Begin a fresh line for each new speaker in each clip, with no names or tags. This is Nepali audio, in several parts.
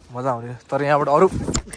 मजा आउने तर यहाँबाट अरू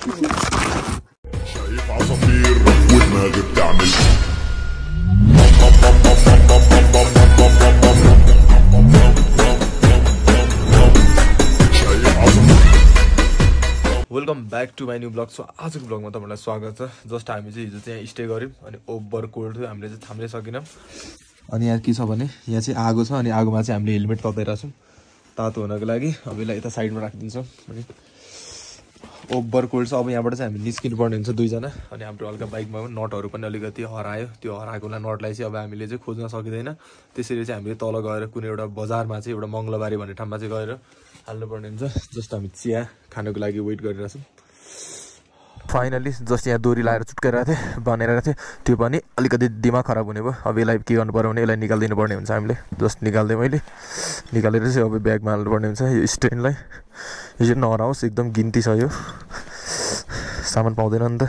welcome back to my new blog. So आजको ब्लगमा तपाईँलाई स्वागत छ। जस्ट हामी चाहिँ हिजो चाहिँ स्टे गऱ्यौँ अनि ओभर कोल्ड थियो, हामीले चाहिँ थाम्नै सकेनौँ। अनि यहाँ के छ भने यहाँ चाहिँ आगो छ अनि आगोमा चाहिँ हामीले हेलमेट तताइरहेछौँ तातो हुनको लागि। अब यसलाई यता साइडमा राखिदिन्छौँ अनि ओभर कोल्ड छ। अब यहाँबाट चाहिँ हामी निस्किनु पर्ने हुन्छ दुईजना। अनि हाम्रो हल्का बाइकमा पनि नटहरू पनि अलिकति हरायो, त्यो हराएकोलाई नटलाई चाहिँ अब हामीले चाहिँ खोज्न सकिँदैन। त्यसरी चाहिँ हामीले तल गएर कुनै एउटा बजारमा चाहिँ एउटा मङ्गलबारी भन्ने ठाउँमा चाहिँ गएर हाल्नुपर्ने हुन्छ। जस्ट हामी चिया खानुको लागि वेट गरिरहेछौँ। फाइनली जस्ट यहाँ डोरी लाएर चुट्काइरहेको थिएँ, बनिरहेको थियो, त्यो पनि अलिकति दिमाग खराब हुने भयो। अब यसलाई के गर्नु पऱ्यो भने यसलाई निकालिदिनु पर्ने हुन्छ हामीले। जस्ट निकाल्दै मैले निकालेर चाहिँ अब ब्यागमा हाल्नुपर्ने हुन्छ यो स्ट्यान्डलाई। यो चाहिँ नहराओस्, एकदम गिन्ती छ यो, सामान पाउँदैन नि त।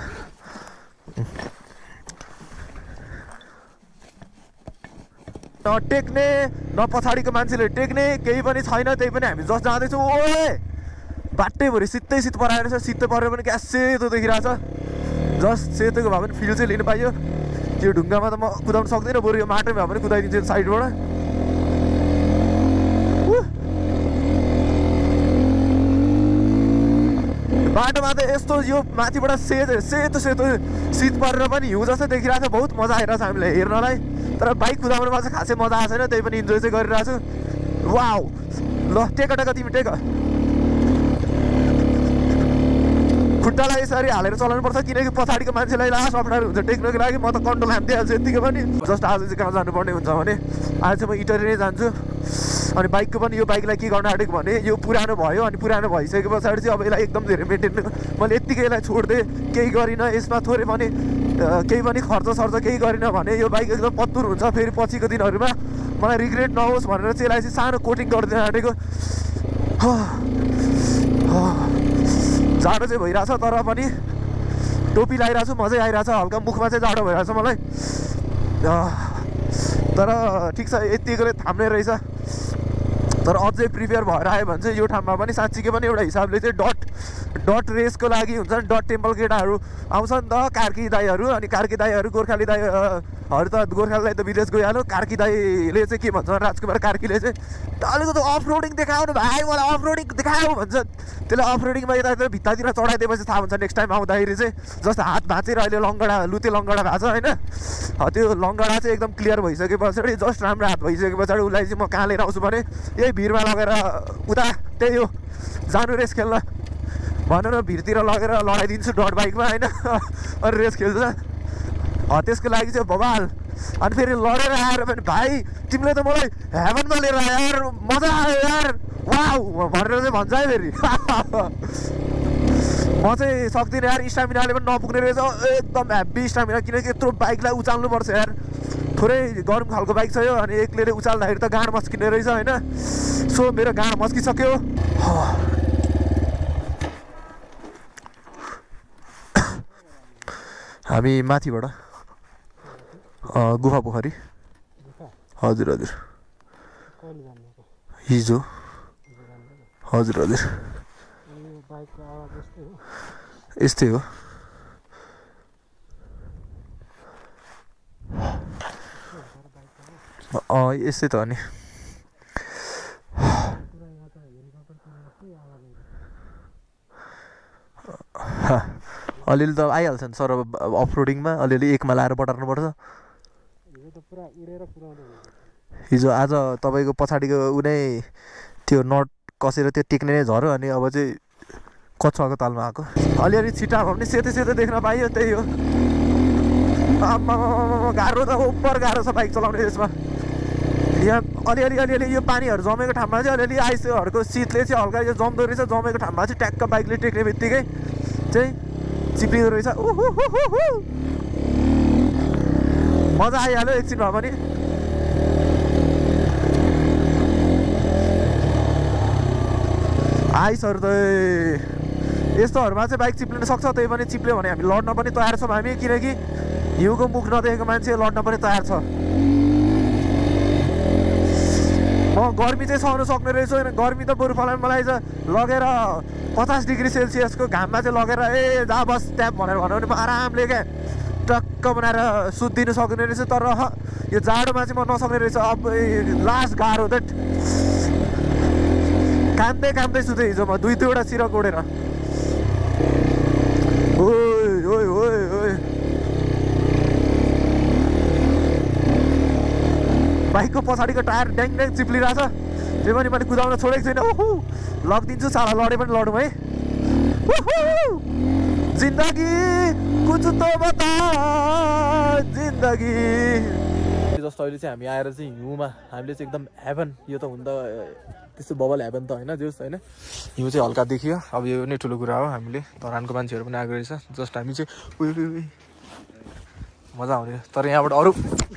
न टेक्ने न पछाडिको मान्छेले टेक्ने केही पनि छैन। त्यही पनि हामी जस्ट जाँदैछौँ। ओए बाटैभरि शीतै शीत पराएर छ, शीत परेर पनि क्या सेतो देखिरहेछ। जस्ट सेतोको भए पनि फिल चाहिँ लिनु पाइयो। त्यो ढुङ्गामा त म कुदाउनु सक्दिनँ, बरु यो माटोमा भए पनि कुदाइदिन्छु साइडबाट। बाटोमा त यस्तो यो माथिबाट सेतो सेतो शीत परेर पनि हिउँ जस्तो देखिरहेको छ। बहुत मजा आइरहेछ हामीलाई हेर्नलाई। तर बाइक कुदाउनुमा चाहिँ खासै मजा आएको छैन, त्यही पनि इन्जोय चाहिँ गरिरहेको छु। वाउ, ल टेक तिमी टेक। खुट्टालाई यसरी हालेर चलाउनु पर्छ किनकि पछाडिको मान्छेलाई लास्ट अप्ठ्यारो हुन्छ टेक्नको लागि। म त कन्ट्रोल हान्दिहाल्छु यत्तिकै पनि। जस्ट आज चाहिँ कहाँ जानुपर्ने हुन्छ भने आज चाहिँ म इटरी नै जान्छु। अनि बाइकको पनि यो बाइकलाई के गर्न आँटेको भने यो पुरानो भयो अनि पुरानो भइसके पछाडि चाहिँ अब यसलाई एकदम धेरै मेन्टेन मैले यत्तिकै यसलाई छोडिदिएँ, केही गरिनँ यसमा। थोरै पनि केही पनि खर्च केही गरिनँ भने यो बाइक एकदम पत्तुर हुन्छ। फेरि पछिको दिनहरूमा मलाई रिग्रेट नहोस् भनेर चाहिँ यसलाई चाहिँ सानो कोटिङ गरिदिन आँटेको। जाडो चाहिँ भइरहेछ तर पनि टोपी लगाइरहेको छु, मजै आइरहेछ। हल्का मुखमा चाहिँ जाडो भइरहेछ मलाई, तर ठिक छ यत्तिकोले थाम्ने रहेछ। तर अझै प्रिपेयर भएर आयो भने चाहिँ यो ठाउँमा पनि साँच्चीकै पनि एउटा हिसाबले चाहिँ डट रेसको लागि हुन्छ नि। डट टेम्पल केटाहरू आउँछ नि त, कार्की दाईहरू। अनि कार्की दाईहरू गोर्खाली दाईहरू त गोर्खाली दाई त विदेश गइहाल्यो। कार्की दाईले चाहिँ के भन्छ, राजकुमार कार्कीले चाहिँ अलिकति अफ रोडिङ देखाउनु भाइ, मलाई अफ रोडिङ देखाऊ भन्छ। त्यसले अफ रोडिङमा यतातिर भित्तातिर चढाइदिएपछि थाहा हुन्छ नेक्स्ट टाइम आउँदाखेरि चाहिँ। जस्तो हात भाँचेर अहिले लङ्गडा लुते लङ्गडा भएको छ होइन, त्यो लङ्गडा चाहिँ एकदम क्लियर भइसके पछाडि जस्ट राम्रो हात भइसके पछाडि उसलाई चाहिँ म कहाँ लिएर आउँछु भने यही भिडमा लगेर उता त्यही हो जानु रेस खेल्न भनेर भिडतिर लगेर लडाइदिन्छु डट बाइकमा होइन। अनि रेस खेल्छ त्यसको लागि चाहिँ बबाल। अनि फेरि लडेर आएर पनि भाइ तिमीले त मलाई हेभनमा लिएर आयो यार, मजा आयो यार, वाउ भनेर चाहिँ भन्छ है फेरि। म चाहिँ सक्दिनँ यार, स्टामिनाले पनि नपुग्ने रहेछ एकदम हेभी स्टामिना, किनकि यत्रो बाइकलाई उचाल्नुपर्छ यार। थोरै गरम खालको बाइक छ यो अनि एक्लैले उचाल्दाखेरि त गाँड मस्किने रहेछ होइन। सो मेरो गाँड मस्किसक्यो। हामी माथिबाट गुफा पोखरी। हजुर हजुर हिजो हजुर हजुर यस्तै हो। यस्तै त हो नि। अलिअलि त आइहाल्छ नि सर, अब अफ रोडिङमा अलिअलि एकमा लाएर बटार्नुपर्छ। हिजो आज तपाईँको पछाडिको उनै त्यो नट कसेर त्यो टेक्ने नै झऱ्यो अनि अब चाहिँ कछुवाको तालमा आएको। अलिअलि छिटा भयो भने सेतो सेतो देख्न पाइयो, त्यही हो। गाह्रो त ओभर गाह्रो छ बाइक चलाउने यसमा। यहाँ अलिअलि यो पानीहरू जमेको ठाउँमा चाहिँ अलिअलि आइसहरूको शीतले चाहिँ हल्का यो जम्दो रहेछ। जमेको ठाउँमा चाहिँ ट्याक्क बाइकले टेक्ने बित्तिकै चाहिँ चिप्लिँदो रहेछ। मजा आइहाल्यो एकछिन भए पनि। आइसहरू त यस्तोहरूमा चाहिँ बाइक चिप्लिन सक्छ, त्यही पनि चिप्ल्यो भने हामी लड्न पनि तयार छौँ हामी, किनकि हिउँको मुख नदेखेको मान्छे लड्न पनि तयार छ। म गर्मी चाहिँ सहनु सक्ने रहेछु होइन। गर्मी त बरु फलान मलाई चाहिँ लगेर 50 डिग्री सेल्सियसको घाममा चाहिँ लगेर जा बस ट्याप भनेर भन्यो भने म आरामले क्या टक्क बनाएर सुत्दिनु सक्ने रहेछु। तर यो जाडोमा चाहिँ म नसक्ने रहेछु। अब लास्ट गाह्रो त कामदै सुतेँ हिजो म 2-2वटा सिरक ओढेर। बाइकको पछाडिको टायर ड्याङ चिप्लिरहेछ। त्यो पनि मैले कुदाउन छोडेको छैन। लगिदिन्छु साला, लडे पनि लडौँ है। जिन्दगी कुछ तो बता जिन्दगी। जस्तो अहिले चाहिँ हामी आएर चाहिँ हिउँमा हामीले चाहिँ एकदम हेभन, यो त हुन त त्यस्तो बबल हेभन त होइन जोस् होइन। हिउँ चाहिँ हल्का देखियो। अब यो नै ठुलो कुरा हो। हामीले धरानको मान्छेहरू पनि आएको रहेछ। जस्ट हामी चाहिँ मजा आउने। तर यहाँबाट अरू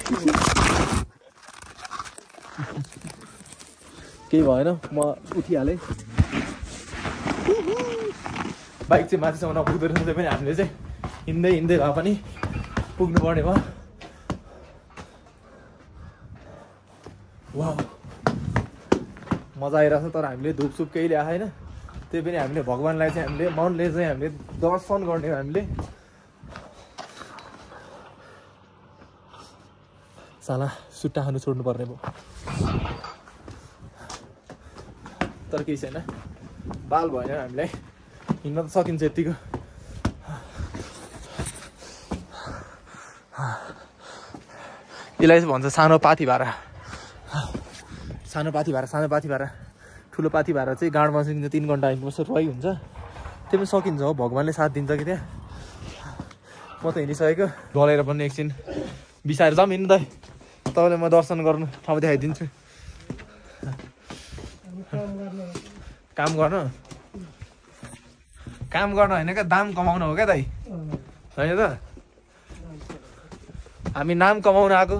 केही भएन, म उठिहालेँ। बाइक चाहिँ माथिसम्म नपुग्दो रहेछ। त्यही पनि हामीले चाहिँ हिँड्दै भए पनि पुग्नुपर्ने भयो। वाह मजा आइरहेछ। तर हामीले धुपसुप केही ल्याएको छैन। त्यही पनि हामीले भगवान्लाई चाहिँ हामीले मनले चाहिँ हामीले दर्शन गर्ने हो। हामीले साला सुट्टा खानु छोड्नु पर्ने भयो। तर केही छैन, बाल भएन हामीलाई, हिँड्न त सकिन्छ यतिको। यसलाई चाहिँ भन्छ सानो पाथी भाडा। सानो पाथी भाडा ठुलो पाथी भाडा चाहिँ गाडमा सिक्छ 3 घन्टा हिँड्नुपर्छ, रुवाई हुन्छ। त्यो पनि सकिन्छ हो, भगवान्ले साथ दिन्छ कि त्यहाँ। म त हिँडिसकेको, गलेर पनि एकछिन बिसाएर जाउँ हिँड्नु। तपाईँले म दर्शन गर्नु ठाउँ देखाइदिन्छु। काम गर्न होइन क्या, दाम कमाउनु हो क्या दाइ, होइन त? हामी नाम कमाउन आएको।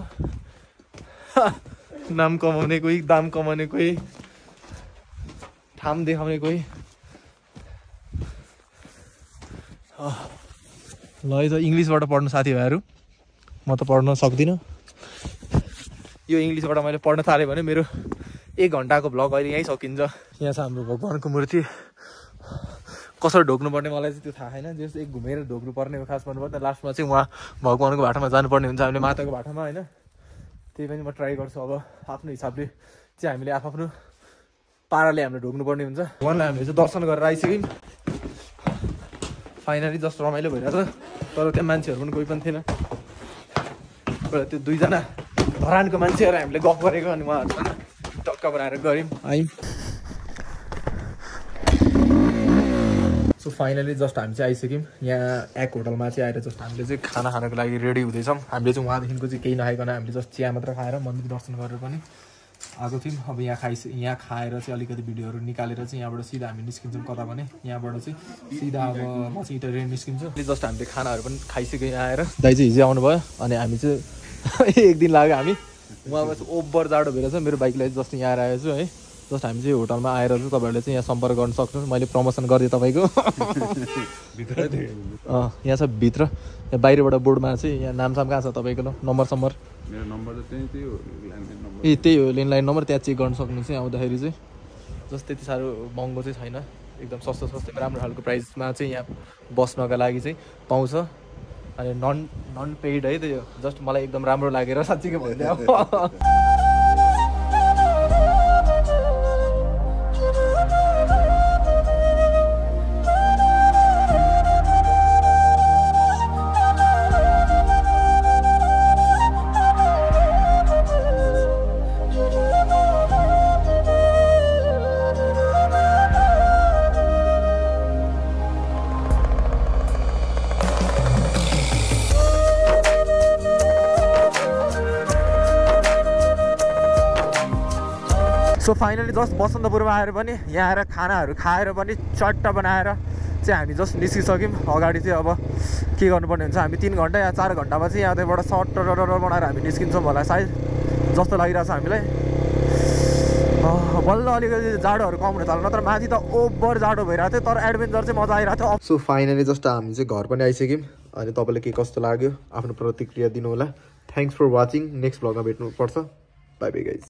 नाम कमाउने कोही, दाम कमाउने कोही, ठाम देखाउने कोही। ल है त इङ्ग्लिसबाट पढ्नु साथीभाइहरू, म त पढ्न सक्दिनँ। यो इङ्ग्लिसबाट मैले पढ्न थालेँ भने मेरो 1 घन्टाको भ्लग अहिले यहीँ सकिन्छ। यहाँ छ हाम्रो भगवान्को मूर्ति। कसरी ढोक्नुपर्ने मलाई चाहिँ त्यो थाहा छैन। जस्तो एक घुमेर ढोक्नुपर्ने हो खास भन्नुपर्दा। लास्टमा चाहिँ उहाँ भगवान्को भाटामा जानुपर्ने हुन्छ, हामीले माताको भाटामा होइन। त्यही पनि म ट्राई गर्छु। अब आफ्नो हिसाबले चाहिँ हामीले आफ्नो पाराले हामीले ढोक्नुपर्ने हुन्छ। भगवान्लाई हामीले चाहिँ दर्शन गरेर आइसक्यौँ फाइनली। जस्ट रमाइलो भइरहेछ। तर त्यहाँ मान्छेहरू पनि कोही पनि थिएन। त्यो 2 जना धरानको मान्छेहरू हामीले गफ गरेको, अनि उहाँहरू टक्क बनाएर गऱ्यौँ आयौँ। सो फाइनली जस्ट हामी चाहिँ आइसक्यौँ यहाँ एक होटलमा चाहिँ आएर। जस्ट हामीले चाहिँ खाना खानको लागि रेडी हुँदैछौँ। हामीले चाहिँ वहाँदेखिको चाहिँ केही नखाइकन हामीले जस्ट चिया मात्र खाएर मन्दिर दर्शन गरेर पनि आएको थियौँ। अब यहाँ खाएर चाहिँ अलिकति भिडियोहरू निकालेर चाहिँ यहाँबाट सिधा हामी निस्किन्छौँ। कता भने यहाँबाट चाहिँ सिधा अब म चाहिँ इटरेन निस्किन्छु। जस्ट हामीले खानाहरू पनि खाइसक्यौँ यहाँ आएर। दाइ चाहिँ हिजो आउनुभयो अनि हामी चाहिँ 1 दिन लाग्यो। हामी उहाँमा चाहिँ ओभर जाडो भएर चाहिँ मेरो बाइकलाई जस्ट यहाँ आएर आएछु है। जस्ट हामी चाहिँ होटलमा आएर चाहिँ तपाईँहरूले चाहिँ यहाँ सम्पर्क गर्न सक्नुहुन्छ। मैले प्रमोसन गरिदिएँ तपाईँको। यहाँ छ भित्र, यहाँ बाहिरबाट बोर्डमा चाहिँ यहाँ नामसाम कहाँ छ तपाईँको नम्बर मेरो नम्बर चाहिँ त्यही हो, त्यही हो ल्यान्डलाइन नम्बर। त्यहाँ चेक गर्न सक्नुहुन्छ आउँदाखेरि चाहिँ। जस्ट त्यति साह्रो महँगो चाहिँ छैन, एकदम सस्तो राम्रो खालको प्राइसमा चाहिँ यहाँ बस्नका लागि चाहिँ पाउँछ। अनि नन पेड है त्यो। जस्ट मलाई एकदम राम्रो लागेर साँच्चीकै भनिदियो। सो फाइनली जस्ट बसन्तपुरमा आएर पनि यहाँ आएर खानाहरू खाएर पनि चट्ट बनाएर चाहिँ हामी जस्ट निस्किसक्यौँ। अगाडि चाहिँ अब के गर्नुपर्ने हुन्छ, हामी 3 घन्टा या 4 घन्टामा चाहिँ यहाँबाट सर्ट बनाएर हामी निस्किन्छौँ होला सायद जस्तो लागिरहेछ हामीलाई। बल्ल अलिकति जाडोहरू कम हुन थाल्यो, नत्र माथि त ओभर जाडो भइरहेको थियो। तर एडभेन्चर चाहिँ मजा आइरहेको थियो। सो फाइनली जस्ट हामी चाहिँ घर पनि आइसक्यौँ। अनि तपाईँलाई के कस्तो लाग्यो आफ्नो प्रतिक्रिया दिनु होला। Thanks for watching. नेक्स्ट भ्लगमा भेट्नुपर्छ। Bye bye guys.